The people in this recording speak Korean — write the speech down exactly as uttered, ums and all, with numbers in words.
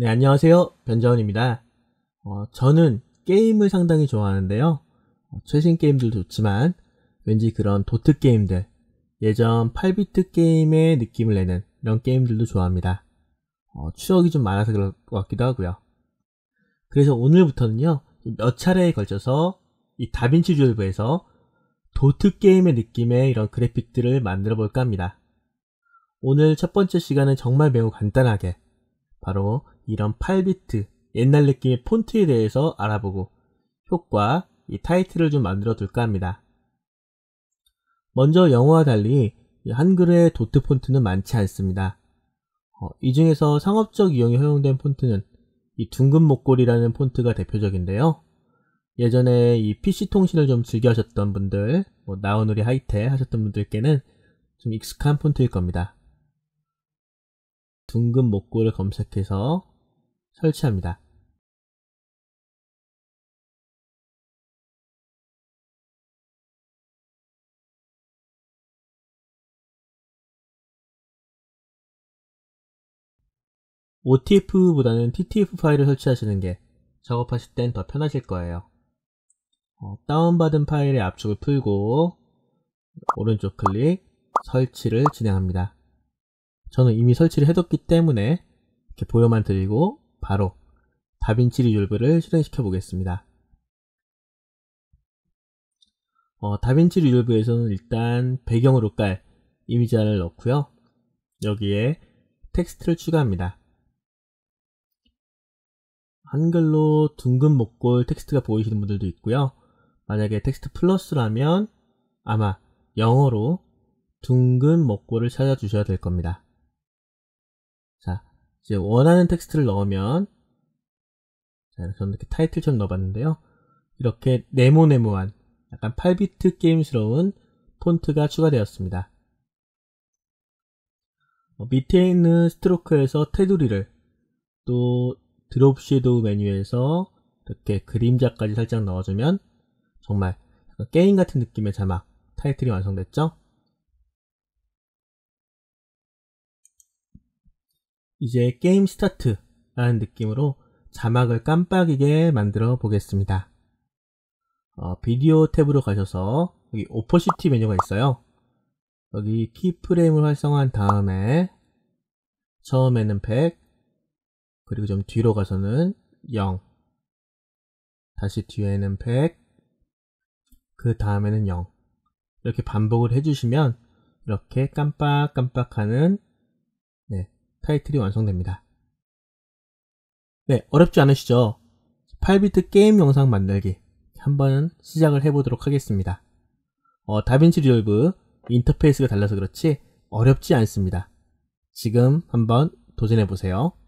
네, 안녕하세요. 변자원입니다. 어, 저는 게임을 상당히 좋아하는데요. 어, 최신 게임들도 좋지만 왠지 그런 도트 게임들, 예전 팔 비트 게임의 느낌을 내는 이런 게임들도 좋아합니다. 어, 추억이 좀 많아서 그럴 것 같기도 하고요. 그래서 오늘부터는요, 몇 차례에 걸쳐서 이 다빈치 리졸브에서 도트 게임의 느낌의 이런 그래픽들을 만들어 볼까 합니다. 오늘 첫 번째 시간은 정말 매우 간단하게 바로 이런 팔 비트 옛날 느낌의 폰트에 대해서 알아보고 효과, 이 타이틀을 좀 만들어 둘까 합니다. 먼저 영어와 달리 한글의 도트 폰트는 많지 않습니다. 어, 이 중에서 상업적 이용이 허용된 폰트는 이 둥근 목골이라는 폰트가 대표적인데요. 예전에 이 피씨 통신을 좀 즐겨 하셨던 분들, 뭐 나우누리 하이테 하셨던 분들께는 좀 익숙한 폰트일 겁니다. 둥근 목골을 검색해서 설치합니다. 오티에프보다는 티티에프 파일을 설치하시는 게 작업하실 땐 더 편하실 거예요. 어, 다운받은 파일의 압축을 풀고 오른쪽 클릭, 설치를 진행합니다. 저는 이미 설치를 해뒀기 때문에 이렇게 보여만 드리고 바로 다빈치 리졸브를 실행시켜 보겠습니다. 어, 다빈치 리졸브에서는 일단 배경으로 깔 이미지를 넣고요. 여기에 텍스트를 추가합니다. 한글로 둥근 목골 텍스트가 보이시는 분들도 있고요. 만약에 텍스트 플러스라면 아마 영어로 둥근 목골을 찾아주셔야 될 겁니다. 자, 이제 원하는 텍스트를 넣으면, 자, 저는 이렇게 타이틀처럼 넣어봤는데요. 이렇게 네모네모한 약간 팔 비트 게임스러운 폰트가 추가되었습니다. 어, 밑에 있는 스트로크에서 테두리를, 또 드롭 섀도우 메뉴에서 이렇게 그림자까지 살짝 넣어주면 정말 게임 같은 느낌의 자막, 타이틀이 완성됐죠? 이제 게임 스타트 라는 느낌으로 자막을 깜빡이게 만들어 보겠습니다. 어, 비디오 탭으로 가셔서 여기 오퍼시티 메뉴가 있어요. 여기 키프레임을 활성화한 다음에 처음에는 백, 그리고 좀 뒤로 가서는 영, 다시 뒤에는 백, 그 다음에는 영, 이렇게 반복을 해주시면 이렇게 깜빡깜빡하는 네, 타이틀이 완성됩니다. 네, 어렵지 않으시죠? 팔 비트 게임 영상 만들기 한번 시작을 해보도록 하겠습니다. 어, 다빈치 리졸브 인터페이스가 달라서 그렇지 어렵지 않습니다. 지금 한번 도전해보세요.